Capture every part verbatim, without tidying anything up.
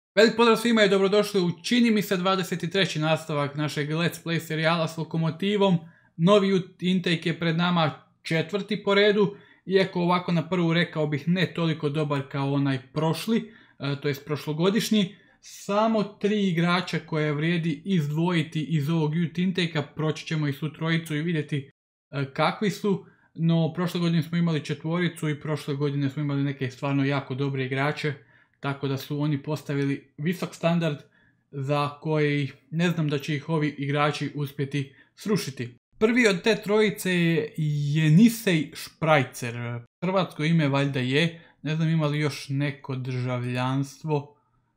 Velik pozdrav svima i dobrodošli u, čini mi se, dvadeset treći nastavak našeg Let's Play serijala s Lokomotivom. Novi intake je pred nama, četvrti po redu, iako ovako na prvu rekao bih ne toliko dobar kao onaj prošli, to jest prošlogodišnji. Samo tri igrača koje vrijedi izdvojiti iz ovog youth intake-a, proći ćemo i svu trojicu i vidjeti kakvi su. No, prošle godine smo imali četvoricu i prošle godine smo imali neke stvarno jako dobre igrače, tako da su oni postavili visok standard za koji ne znam da će ih ovi igrači uspjeti srušiti. Prvi od te trojice je Jenisej Šprajcer. Hrvatsko ime valjda je, ne znam ima li još neko državljanstvo.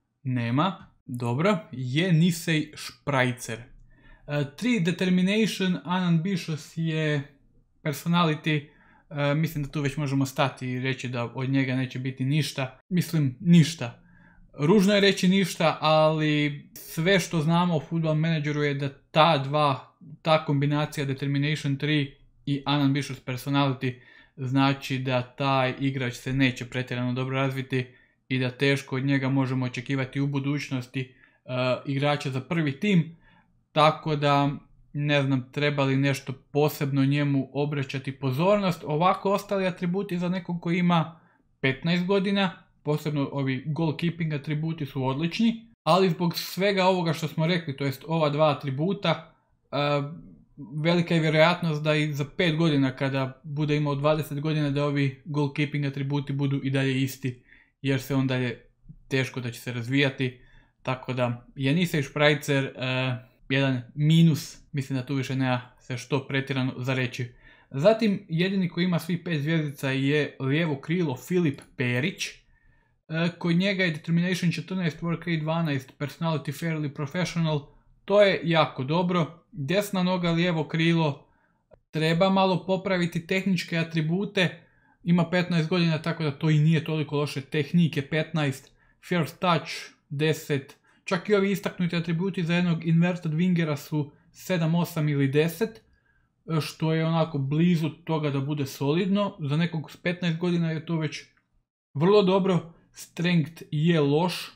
Nema. Dobro, Jenisej Šprajcer. tri Determination, Unambitious je personality. Uh, mislim da tu već možemo stati i reći da od njega neće biti ništa. Mislim, ništa. Ružno je reći ništa, ali sve što znamo o Football Manageru je da ta dva, ta kombinacija Determination tri i Unambitious personality znači da taj igrač se neće pretjerano dobro razviti i da teško od njega možemo očekivati u budućnosti uh, igrača za prvi tim. Tako da ne znam, treba li nešto posebno njemu obraćati pozornost. Ovako ostali atributi za nekog koji ima petnaest godina, posebno ovi goalkeeping atributi su odlični, ali zbog svega ovoga što smo rekli, to jest ova dva atributa, velika je vjerojatnost da i za pet godina kada bude imao dvadeset godina da ovi goalkeeping atributi budu i dalje isti, jer se on dalje teško da će se razvijati. Tako da Jenisej Šprajcer jedan minus, mislim da tu više nema se što pretjerano za reći. Zatim, jedini koji ima svi pet zvjezdica je lijevo krilo Filip Perić. E, kod njega je Determination četrnaest, Work Rate dvanaest, Personality Fairly Professional. To je jako dobro. Desna noga, lijevo krilo. Treba malo popraviti tehničke atribute. Ima petnaest godina, tako da to i nije toliko loše. Tehnike petnaest, First Touch deset. Čak i ovi istaknuti atributi za jednog inverted wingera su sedam, osam ili deset, što je onako blizu toga da bude solidno. Za nekog s petnaest godina je to već vrlo dobro. Strength je loš, e,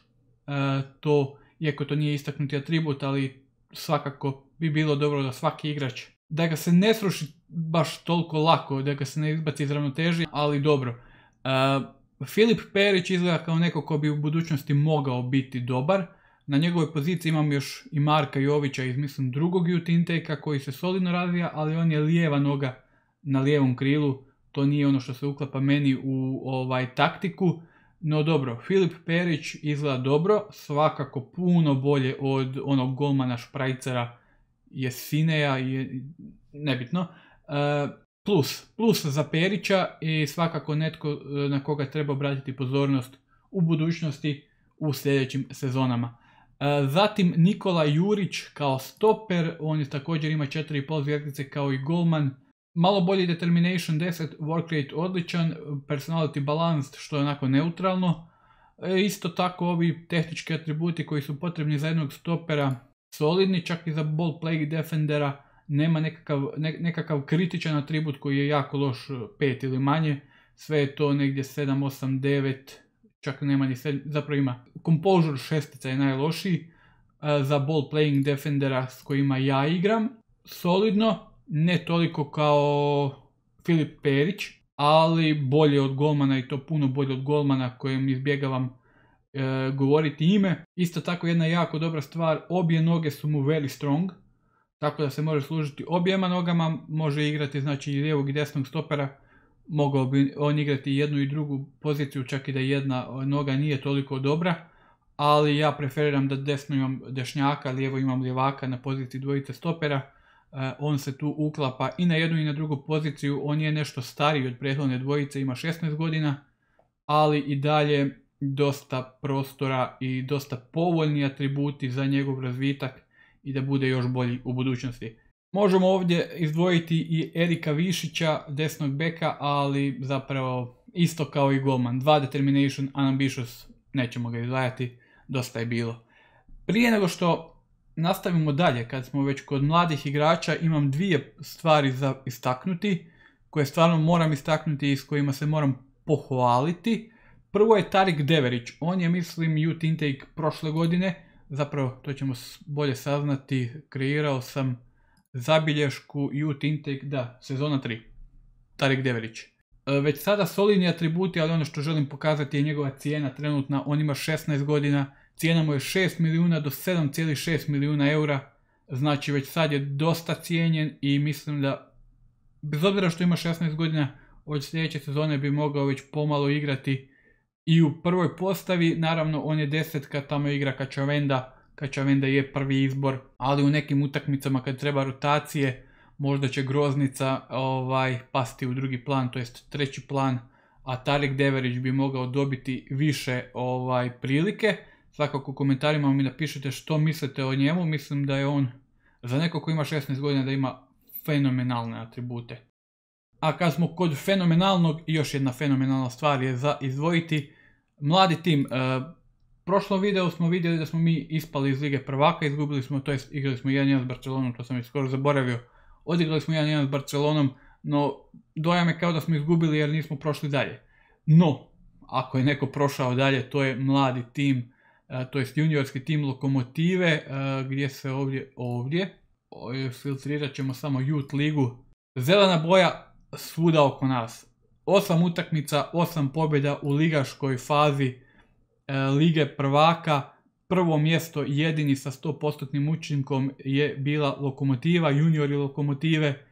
to, iako to nije istaknuti atribut, ali svakako bi bilo dobro da svaki igrač, da ga se ne sruši baš toliko lako, da ga se ne izbaci iz ravnoteže, ali dobro. E, Filip Perić izgleda kao neko ko bi u budućnosti mogao biti dobar. Na njegovoj poziciji imam još i Marka Jovića iz, mislim, drugog youth intake-a koji se solidno razvija, ali on je lijeva noga na lijevom krilu. To nije ono što se uklapa meni u ovaj taktiku. No dobro, Filip Perić izgleda dobro, svakako puno bolje od onog golmana Šprajcera, Jesineja, je nebitno. Uh, plus, plus za Perića i svakako netko na koga treba obratiti pozornost u budućnosti u sljedećim sezonama. Zatim Nikola Jurić kao stoper, on je također ima četiri i pol zvjezdice kao i golman. Malo bolji Determination deset, Work Rate odličan, Personality Balanced što je onako neutralno. E, isto tako ovi tehnički atributi koji su potrebni za jednog stopera solidni, čak i za ball play defendera. Nema nekakav, ne, nekakav kritičan atribut koji je jako loš, pet ili manje. Sve je to negdje sedam, osam, devet, čak nema ni sedam, zapravo ima Composure šestica je najlošiji za ball playing defendera s kojima ja igram. Solidno, ne toliko kao Filip Perić, ali bolje od golmana i to puno bolje od golmana kojem izbjegavam e, govoriti ime. Isto tako jedna jako dobra stvar, obje noge su mu very strong, tako da se može služiti objema nogama, može igrati znači i lijevog i desnog stopera. Mogao bi on igrati jednu i drugu poziciju, čak i da jedna noga nije toliko dobra, ali ja preferiram da desno imam dešnjaka, lijevo imam lijevaka na poziciji dvojice stopera. On se tu uklapa i na jednu i na drugu poziciju, on je nešto stariji od prethodne dvojice, ima šesnaest godina, ali i dalje dosta prostora i dosta povoljni atributi za njegov razvitak i da bude još bolji u budućnosti. Možemo ovdje izdvojiti i Erika Višića, desnog beka, ali zapravo isto kao i golman. Dva Determination, Unambitious, nećemo ga izdvajati, dosta je bilo. Prije nego što nastavimo dalje, kad smo već kod mladih igrača, imam dvije stvari za istaknuti, koje stvarno moram istaknuti i s kojima se moram pohvaliti. Prvo je Tarik Deverić, on je mislim Youth Intake prošle godine, zapravo to ćemo bolje saznati, kreirao sam zabilješku Youth Intake, da, sezona tri, Tarik Deverić. Već sada solidni atributi, ali ono što želim pokazati je njegova cijena trenutna, on ima šesnaest godina, cijena mu je šest milijuna do sedam zarez šest milijuna eura, znači već sad je dosta cijenjen i mislim da, bez obzira što ima šesnaest godina, od sljedeće sezone bi mogao već pomalo igrati i u prvoj postavi. Naravno on je desetka, tamo igra Kačavenda, Kačavenda je prvi izbor, ali u nekim utakmicama kad treba rotacije, možda će Groznica ovaj, pasti u drugi plan, to jest treći plan, a Tarik Deverić bi mogao dobiti više ovaj, prilike. Svakako u komentarima mi napišite što mislite o njemu, mislim da je on za neko ko ima šesnaest godina da ima fenomenalne atribute. A kad smo kod fenomenalnog, još jedna fenomenalna stvar je za izdvojiti mladi tim. E, prošlom videu smo vidjeli da smo mi ispali iz Lige prvaka, izgubili smo, to jest igrali smo jedan jedan s Barcelonom, to sam i skoro zaboravio. Odigrali smo jedan jedan s Barcelonom, no dojam je kao da smo izgubili jer nismo prošli dalje. No, ako je neko prošao dalje, to je mladi tim, to jest juniorski tim Lokomotive, gdje se ovdje, ovdje, filtrirat ćemo samo Youth ligu. Zelena boja svuda oko nas. osam utakmica, osam pobjeda u ligaškoj fazi Lige prvaka. Prvo mjesto jedini sa sto posto učinkom je bila Lokomotiva, juniori Lokomotive. E,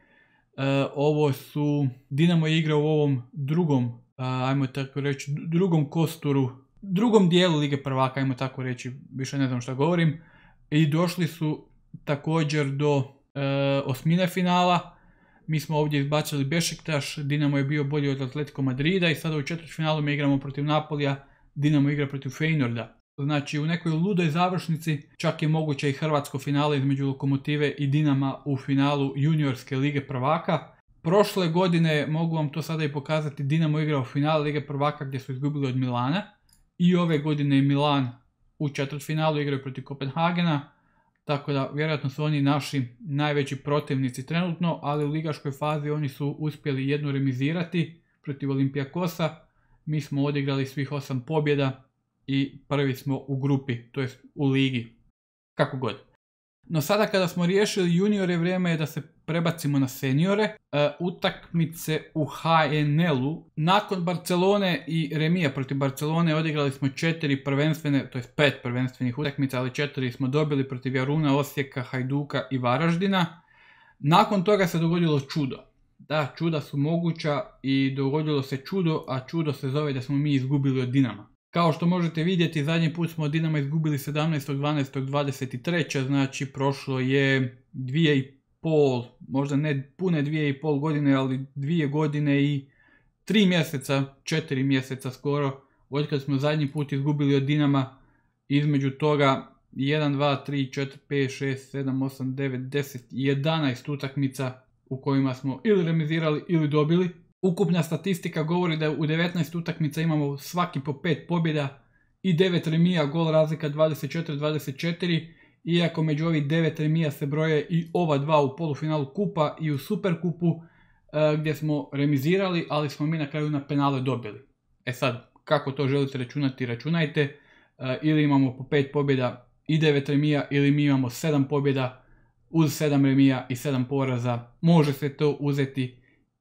ovo su, Dinamo je igrao u ovom drugom, a, ajmo tako reći, drugom kosturu, drugom dijelu Lige prvaka, ajmo tako reći, više ne znam šta govorim. I došli su također do e, osmine finala. Mi smo ovdje izbacili Bešiktaš, Dinamo je bio bolji od Atletico Madrida i sada u četvrtfinalu mi igramo protiv Napolija, Dinamo igra protiv Feynorda. Znači u nekoj ludoj završnici čak je moguće i hrvatsko finale između Lokomotive i Dinama u finalu juniorske Lige prvaka. Prošle godine, mogu vam to sada i pokazati, Dinamo igrao finale Lige prvaka gdje su izgubili od Milana. I ove godine je Milan u četvrtfinalu igraju protiv Kopenhagena. Tako da vjerojatno su oni naši najveći protivnici trenutno, ali u ligaškoj fazi oni su uspjeli jednu remizirati protiv Olympiakosa. Mi smo odigrali svih osam pobjeda i prvi smo u grupi, to jest u ligi, kako god. No sada kada smo riješili juniore, vrijeme je da se prebacimo na seniore. E, utakmice u H N L-u. Nakon Barcelone i remija protiv Barcelone odigrali smo četiri prvenstvene, to jest pet prvenstvenih utakmica, ali četiri smo dobili protiv Jaruna, Osijeka, Hajduka i Varaždina. Nakon toga se dogodilo čudo. Da, čuda su moguća i dogodilo se čudo, a čudo se zove da smo mi izgubili od Dinama. Kao što možete vidjeti, zadnji put smo od Dinama izgubili sedamnaestog dvanaestog dvadeset treće. Znači prošlo je dvije i pol, možda ne pune dvije i pol godine, ali dvije godine i tri mjeseca, četiri mjeseca skoro, od kad smo zadnji put izgubili od Dinama. Između toga jedan, dva, tri, četiri, pet, šest, sedam, osam, devet, deset, jedanaest utakmica u kojima smo ili remizirali ili dobili. Ukupna statistika govori da u devetnaest utakmica imamo svaki po pet pobjeda i devet remija, gol razlika dvadeset četiri dvadeset četiri, iako među ovih devet remija se broje i ova dva u polufinalu kupa i u superkupu gdje smo remizirali, ali smo mi na kraju na penale dobili. E sad, kako to želite računati, računajte, ili imamo po pet pobjeda i devet remija, ili mi imamo sedam pobjeda uz sedam remija i sedam poraza, može se to uzeti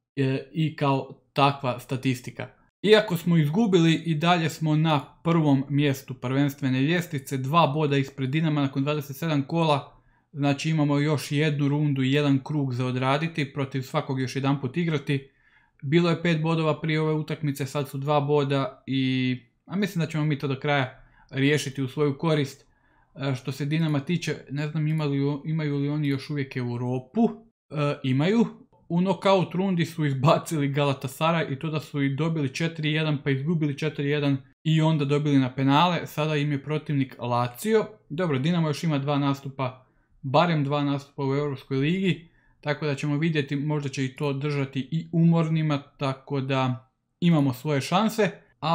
i kao takva statistika. Iako smo izgubili, i dalje smo na prvom mjestu prvenstvene ljestvice, dva boda ispred Dinama nakon dvadeset sedam kola, znači imamo još jednu rundu i jedan krug za odraditi, protiv svakog još jedan put igrati. Bilo je pet bodova prije ove utakmice, sad su dva boda i a mislim da ćemo mi to do kraja riješiti u svoju korist. Što se Dinama tiče, ne znam imaju, imaju li oni još uvijek Europu, e, imaju. U knockout rundi su izbacili Galatasaray i to da su i dobili četiri jedan pa izgubili četiri jedan i onda dobili na penale. Sada im je protivnik Lazio. Dobro, Dinamo još ima dva nastupa, barem dva nastupa u Europskoj ligi, tako da ćemo vidjeti, možda će i to držati i umornima, tako da imamo svoje šanse.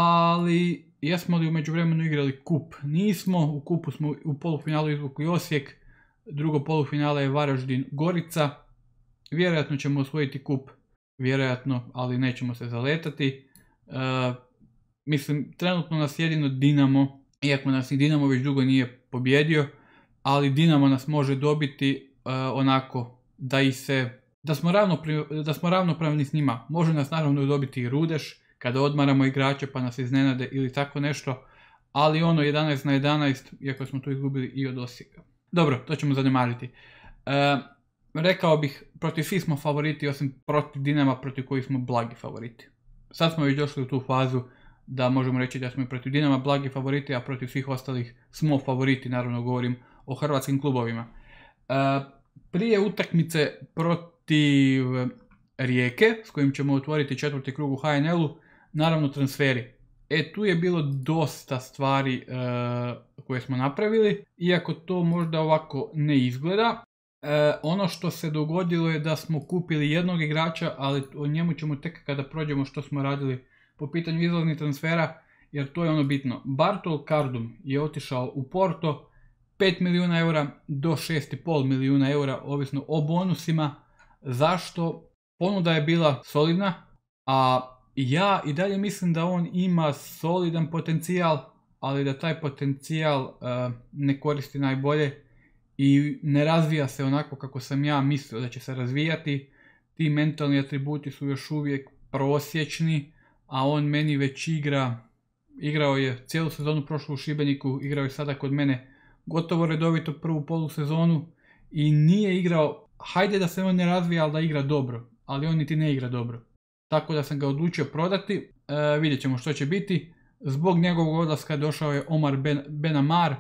Ali jesmo li u međuvremenu igrali kup? Nismo, u kupu smo u polufinalu izvukli Osijek, drugo polufinale je Varaždin Gorica. Vjerojatno ćemo osvojiti kup, vjerojatno, ali nećemo se zaletati. E, mislim, trenutno nas jedino Dinamo, iako nas i Dinamo već dugo nije pobjedio, ali Dinamo nas može dobiti uh, onako da i se, da smo, ravnopri, da smo ravnopravni s njima. Može nas naravno dobiti i Rudeš, kada odmaramo igrače pa nas iznenade ili tako nešto, ali ono jedanaest na jedanaest, iako smo tu izgubili i od Osijeka. Dobro, to ćemo zanemariti. E, rekao bih, protiv svih smo favoriti, osim protiv Dinama, protiv kojih smo blagi favoriti. Sad smo već došli u tu fazu da možemo reći da smo i protiv Dinama blagi favoriti, a protiv svih ostalih smo favoriti, naravno govorim o hrvatskim klubovima. E, prije utakmice protiv Rijeke, s kojim ćemo otvoriti četvrti krug u H N L-u, naravno transferi. E, tu je bilo dosta stvari e, koje smo napravili, iako to možda ovako ne izgleda. E, ono što se dogodilo je da smo kupili jednog igrača, ali o njemu ćemo tek kada prođemo što smo radili po pitanju izlaznih transfera, jer to je ono bitno. Bartol Kardum je otišao u Porto, pet milijuna eura do šest zarez pet milijuna eura, ovisno o bonusima. Zašto? Ponuda je bila solidna, a ja i dalje mislim da on ima solidan potencijal, ali da taj potencijal uh, ne koristi najbolje i ne razvija se onako kako sam ja mislio da će se razvijati. Ti mentalni atributi su još uvijek prosječni, a on meni već igra, igrao je cijelu sezonu prošlu u Šibeniku, igrao je sada kod mene gotovo redovito prvu polusezonu i nije igrao, hajde da se on ne razvija, ali da igra dobro, ali on niti ne igra dobro. Tako da sam ga odlučio prodati, e, vidjet ćemo što će biti. Zbog njegovog odlaska došao je Omar Ben, Benamar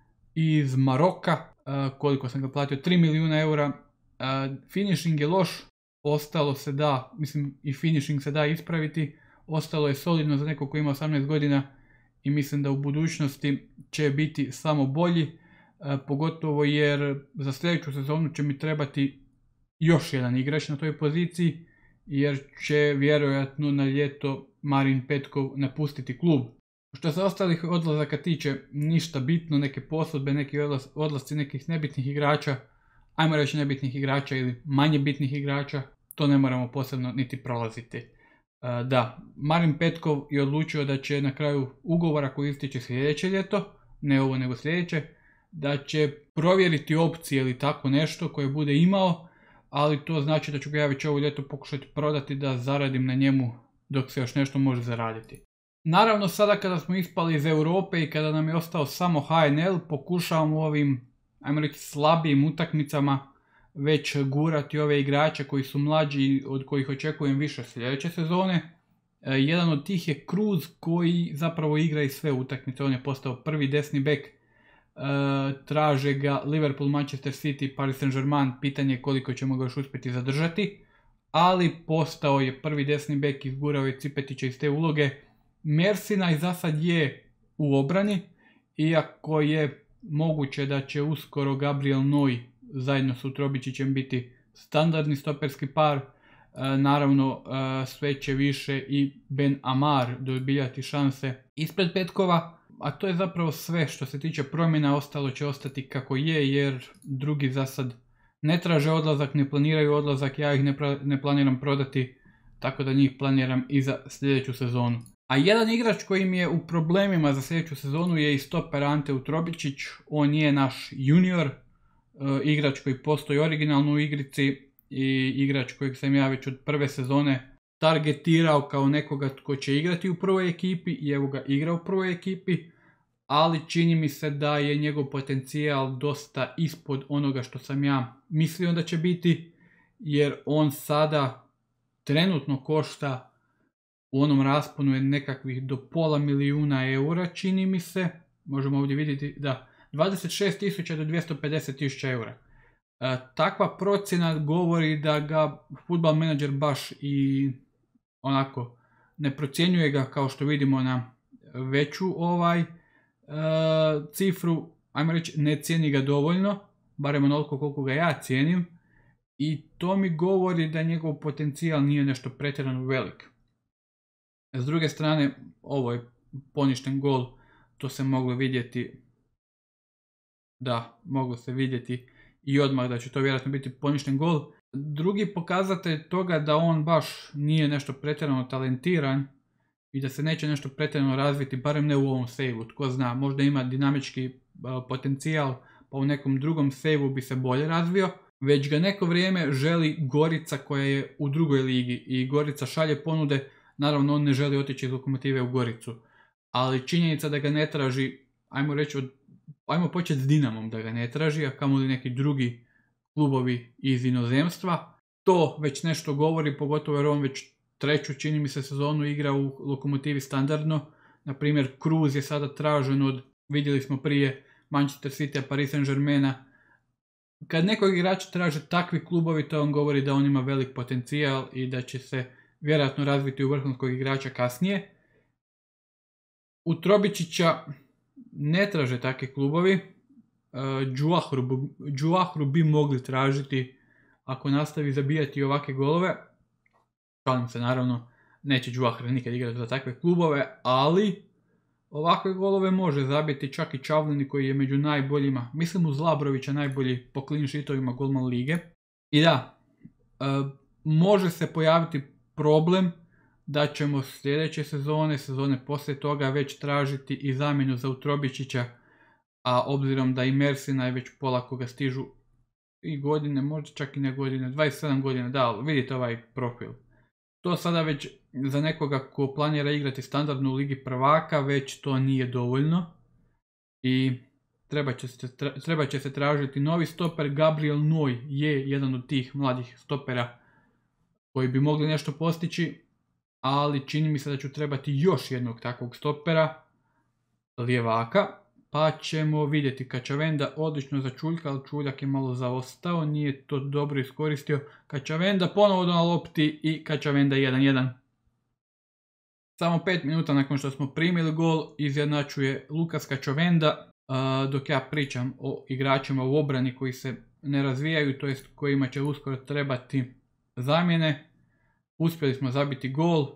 iz Maroka, e, koliko sam ga platio, tri milijuna eura. E, finishing je loš, ostalo se da, mislim i finishing se da ispraviti, ostalo je solidno za nekog koji ima osamnaest godina i mislim da u budućnosti će biti samo bolji, e, pogotovo jer za sljedeću sezonu će mi trebati još jedan igrač na toj poziciji, jer će vjerojatno na ljeto Marin Petkov napustiti klub. Što se ostalih odlazaka tiče, ništa bitno, neke posudbe, neki odlasci nekih nebitnih igrača, ajmo reći nebitnih igrača ili manje bitnih igrača, to ne moramo posebno niti prolaziti. Uh, da, Marin Petkov je odlučio da će na kraju ugovora koji ističe sljedeće ljeto, ne ovo nego sljedeće, da će provjeriti opcije ili tako nešto koje bude imao, ali to znači da ću ga ja već ovo ljeto pokušati prodati da zaradim na njemu dok se još nešto može zaraditi. Naravno, sada kada smo ispali iz Europe i kada nam je ostao samo H N L, pokušavamo ovim, ajmo reći, slabijim utakmicama već gurati ove igrače koji su mlađi, od kojih očekujem više sljedeće sezone. E, jedan od tih je Cruz koji zapravo igra i sve utakmice, on je postao prvi desni bek. Uh, traže ga Liverpool, Manchester City, Paris Saint-Germain, pitanje koliko ćemo ga još uspjeti zadržati, ali postao je prvi desni bek, izgurao je Cipetića iz te uloge. Mersinaj za sad je u obrani, iako je moguće da će uskoro Gabriel Noy zajedno s Utrobičićem biti standardni stoperski par. Uh, naravno uh, sve će više i Ben Amar dobijati šanse ispred Petkova. A to je zapravo sve što se tiče promjena, ostalo će ostati kako je, jer drugi za sad ne traže odlazak, ne planiraju odlazak, ja ih ne, ne planiram prodati, tako da njih planiram i za sljedeću sezonu. A jedan igrač koji mi je u problemima za sljedeću sezonu je i stoper Ante Utrobičić, on je naš junior, e, igrač koji postoji originalno u igrici i igrač kojeg sam ja već od prve sezone targetirao kao nekoga tko će igrati u prvoj ekipi i evo ga igra u prvoj ekipi, ali čini mi se da je njegov potencijal dosta ispod onoga što sam ja mislio da će biti, jer on sada trenutno košta u onom rasponu je nekakvih do pola milijuna eura, čini mi se, možemo ovdje vidjeti da dvadeset šest tisuća do dvjesto pedeset tisuća eura. E, takva procjena govori da ga Football Manager baš i onako ne procjenjuje ga kao što vidimo na veću ovaj e, cifru, ajmo reći ne cijeni ga dovoljno, barem onoliko koliko ga ja cijenim, i to mi govori da njegov potencijal nije nešto pretjerano velik. S druge strane, ovo je poništen gol, to se moglo vidjeti, da, moglo se vidjeti i odmah da će to vjerojatno biti poništen gol. Drugi pokazatelj toga da on baš nije nešto pretjerano talentiran i da se neće nešto pretjerano razviti, barem ne u ovom save-u, tko zna, možda ima dinamički uh, potencijal, pa u nekom drugom save-u bi se bolje razvio, već ga neko vrijeme želi Gorica koja je u drugoj ligi i Gorica šalje ponude, naravno on ne želi otići iz Lokomotive u Goricu, ali činjenica da ga ne traži, ajmo reći, od, ajmo početi s Dinamom da ga ne traži, a kamoli neki drugi klubovi iz inozemstva, to već nešto govori, pogotovo jer on već treću, čini mi se, sezonu igra u Lokomotivi standardno. Na primjer, Cruz je sada tražen od, vidjeli smo prije, Manchester City, Paris Saint-Germaina. Kad nekog igrača traže takvi klubovi, to on govori da on ima velik potencijal i da će se vjerojatno razviti u vrhunskog igrača kasnije. U Trobičića ne traže takvi klubovi. Džuahru bi mogli tražiti ako nastavi zabijati ovakve golove. Šalim se, naravno, neće Džuahra nikad igrati za takve klubove, ali ovakve golove može zabiti čak i Čavlini koji je među najboljima, mislim uz Labrovića najbolji po clean sheetovima golman lige. I da, e, može se pojaviti problem da ćemo sljedeće sezone, sezone poslije toga već tražiti i zamjenu za Utrobičića, a obzirom da i Mersina je već polako ga stižu i godine, možda čak i ne godine, dvadeset sedam godina, da, vidite ovaj profil. To sada već za nekoga ko planira igrati standardno u Ligi prvaka, već to nije dovoljno. I treba će se, treba će se tražiti novi stoper. Gabriel Noj je jedan od tih mladih stopera koji bi mogli nešto postići, ali čini mi se da ću trebati još jednog takvog stopera, lijevaka, pa ćemo vidjeti. Kačavenda odlično začuljka, ali Čuljak je malo zaostao, nije to dobro iskoristio. Kačavenda ponovo na lopti i Kačavenda jedan jedan. Samo pet minuta nakon što smo primili gol izjednačuje Lukas Kačavenda, dok ja pričam o igračima u obrani koji se ne razvijaju, to jest kojima će uskoro trebati zamjene. Uspjeli smo zabiti gol.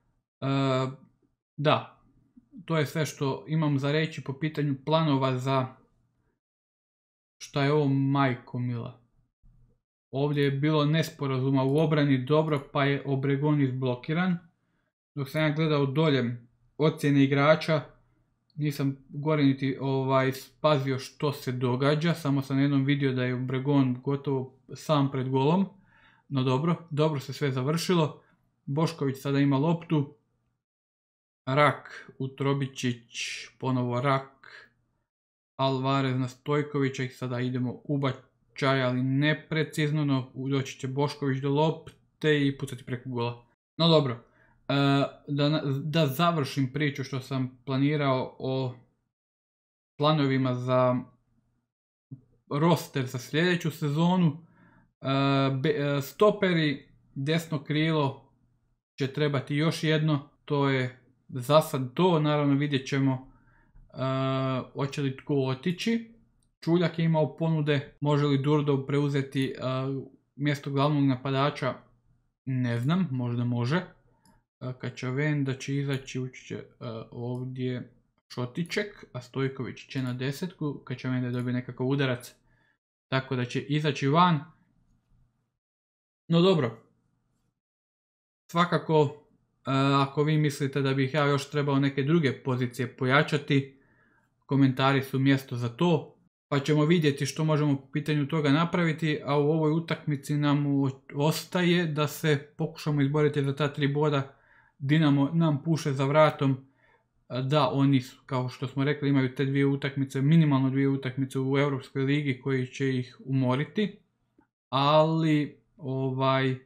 Da. To je sve što imam za reći po pitanju planova za... Šta je ovo, majko mila? Ovdje je bilo nesporazuma u obrani, dobro, pa je Obregon izblokiran. Dok sam ja gledao dolje ocjene igrača, nisam gore niti ovaj, spazio što se događa, samo sam jednom vidio da je Obregon gotovo sam pred golom. No dobro, dobro se sve završilo. Bošković sada ima loptu. Rak, Utrobičić, ponovo Rak, Alvarez na Stojkovića i sada idemo u bačaj, ali neprecizno, no doći će Bošković do lopte i pucati preko gola. No dobro, da, da završim priču što sam planirao o planovima za roster za sljedeću sezonu. Stoperi, desno krilo će trebati još jedno, to je za sad to, naravno vidjet ćemo uh, hoće li tko otići. Čuljak je imao ponude, može li Durdov preuzeti uh, mjesto glavnog napadača, ne znam, možda može. Uh, Kačavenda će izaći, ući će uh, ovdje Šotiček, a Stojković će na desetku, Kačavenda dobije nekakav udarac, tako da će izaći van. No dobro, svakako, ako vi mislite da bih ja još trebao neke druge pozicije pojačati, komentari su mjesto za to, pa ćemo vidjeti što možemo po pitanju toga napraviti, a u ovoj utakmici nam ostaje da se pokušamo izboriti za ta tri boda. Dinamo nam puše za vratom, da oni, kao što smo rekli, imaju te dvije utakmice, minimalno dvije utakmice u Europskoj ligi koji će ih umoriti, ali ovaj,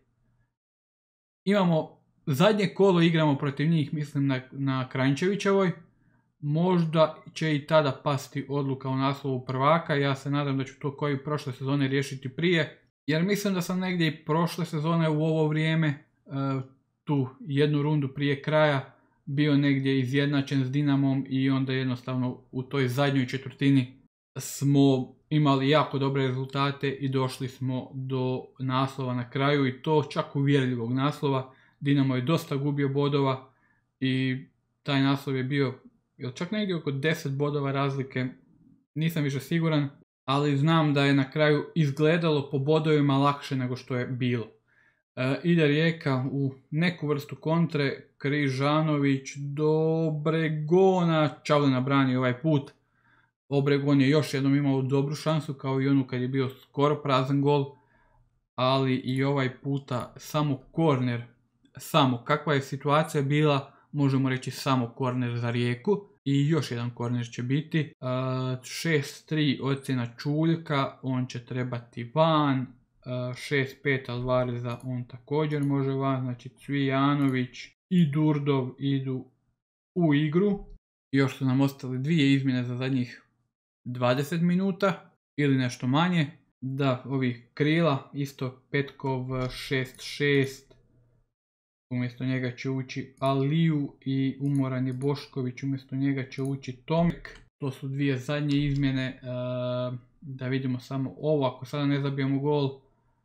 imamo zadnje kolo, igramo protiv njih, mislim na, na Kranjčevićevoj. Možda će i tada pasti odluka o naslovu prvaka. Ja se nadam da ću to koji prošle sezone riješiti prije. Jer mislim da sam negdje i prošle sezone u ovo vrijeme, tu jednu rundu prije kraja, bio negdje izjednačen s Dinamom i onda jednostavno u toj zadnjoj četvrtini smo imali jako dobre rezultate i došli smo do naslova na kraju i to čak uvjerljivog naslova. Dinamo je dosta gubio bodova i taj naslov je bio čak negdje oko deset bodova razlike, nisam više siguran, ali znam da je na kraju izgledalo po bodovima lakše nego što je bilo. E, ide Rijeka u neku vrstu kontre, Križanović do Obregona, Čavlina brani ovaj put. Obregon je još jednom imao dobru šansu kao i onu kad je bio skoro prazan gol, ali i ovaj puta samo korner, samo kakva je situacija bila, možemo reći samo korner za Rijeku i još jedan korner će biti. šest tri ocjena Čuljka, on će trebati van, šest pet Alvareza, on također može van, znači Cvijanović i Durdov idu u igru. Još su nam ostale dvije izmjene za zadnjih dvadeset minuta ili nešto manje. Da, ovih krila, isto Petkov šest šest, umjesto njega će ući Aliju i umoran je Bošković, umjesto njega će ući Tomek. To su dvije zadnje izmjene, da vidimo samo ovo, ako sada ne zabijemo gol.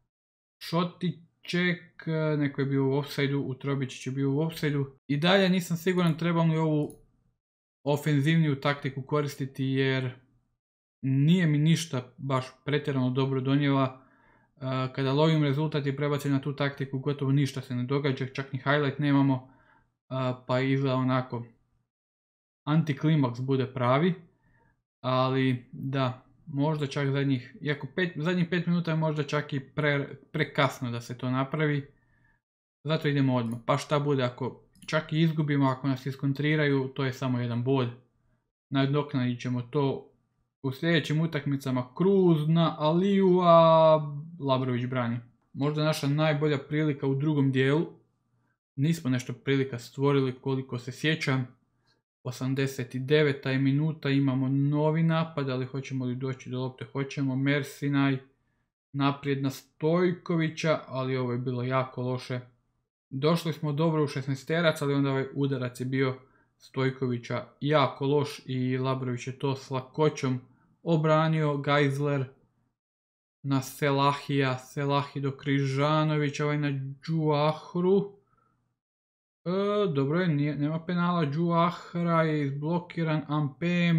Šotiček, neko je bio u offside-u, Utrobičić je bio u offside-u. I dalje nisam siguran trebam li ovu ofenzivniju taktiku koristiti jer nije mi ništa baš pretjerano dobro donijela. Kada lovim rezultat i prebacim na tu taktiku gotovo ništa se ne događa, čak ni highlight nemamo, pa izgleda onako antiklimaks bude pravi, ali da, možda čak zadnjih, iako pet, zadnjih pet minuta je možda čak i pre, prekasno da se to napravi, zato idemo odmah, pa šta bude ako čak i izgubimo, ako nas iskontriraju, to je samo jedan bod, nadoknadit ćemo to u sljedećim utakmicama. Kruz na Aliju, a Labrović brani. Možda naša najbolja prilika u drugom dijelu. Nismo nešto prilika stvorili koliko se sjećam. osamdeset deveta je minuta, imamo novi napad, ali hoćemo li doći do lopte? Hoćemo. Mersinaj naprijed na Stojkovića, ali ovo je bilo jako loše. Došli smo dobro u šesnaesterac, ali onda ovaj udarac je bio Stojkovića jako loš i Labrović je to s lakoćom obranio. Geisler na Selahija, Selahi do Križanovića, ovaj na Džuahru. E, dobro je, nije, nema penala, Džuahra je izblokiran, Ampem.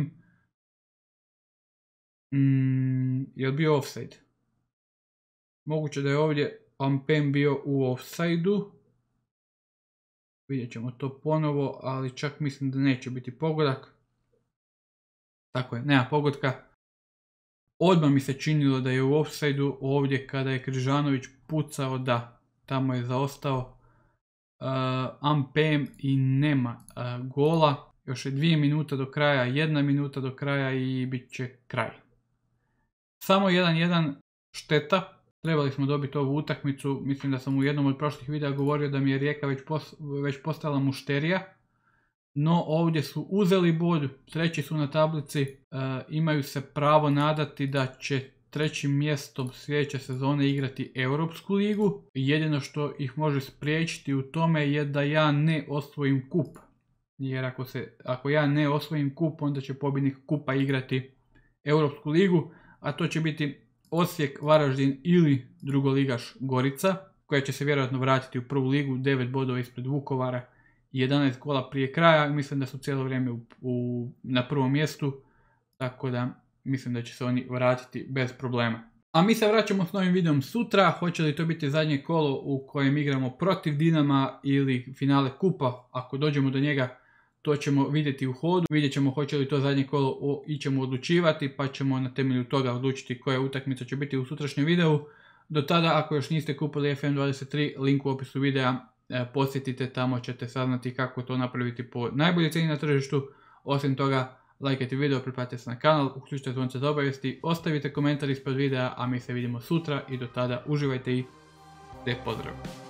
Mm, je li bio offside? Moguće da je ovdje Ampem bio u offside-u. Vidjet ćemo to ponovo, ali čak mislim da neće biti pogodak. Tako je, nema pogodka. Odmah mi se činilo da je u offside-u ovdje kada je Križanović pucao, da, tamo je zaostao uh, Ampem i nema uh, gola. Još je dvije minuta do kraja, jedna minuta do kraja i bit će kraj. Samo jedan jedan, šteta. Trebali smo dobiti ovu utakmicu, mislim da sam u jednom od prošlih videa govorio da mi je Rijeka već, pos, već postala mušterija. No ovdje su uzeli bod, treći su na tablici, e, imaju se pravo nadati da će trećim mjestom sljedeće sezone igrati Europsku ligu. Jedino što ih može spriječiti u tome je da ja ne osvojim kup. Jer ako, se, ako ja ne osvojim kup, onda će pobjednik kupa igrati Europsku ligu, a to će biti Osijek, Varaždin ili drugoligaš Gorica, koja će se vjerojatno vratiti u prvu ligu, devet bodova ispred Vukovara i jedanaest gola prije kraja. Mislim da su cijelo vrijeme u, u, na prvom mjestu, tako da mislim da će se oni vratiti bez problema. A mi se vraćamo s novim videom sutra. Hoće li to biti zadnje kolo u kojem igramo protiv Dinama ili finale kupa? Ako dođemo do njega, to ćemo vidjeti u hodu. Vidjet ćemo hoće li to zadnje kolo o, ićemo odlučivati, pa ćemo na temelju toga odlučiti koja utakmica će biti u sutrašnjem videu. Do tada, ako još niste kupili F M dvadeset tri, link u opisu videa, e, posjetite, tamo ćete saznati kako to napraviti po najboljoj cijeni na tržištu. Osim toga, lajkajte video, pretplatite se na kanal, uključite zvonce za obavijesti, ostavite komentar ispod videa, a mi se vidimo sutra i do tada uživajte i lijep pozdrav!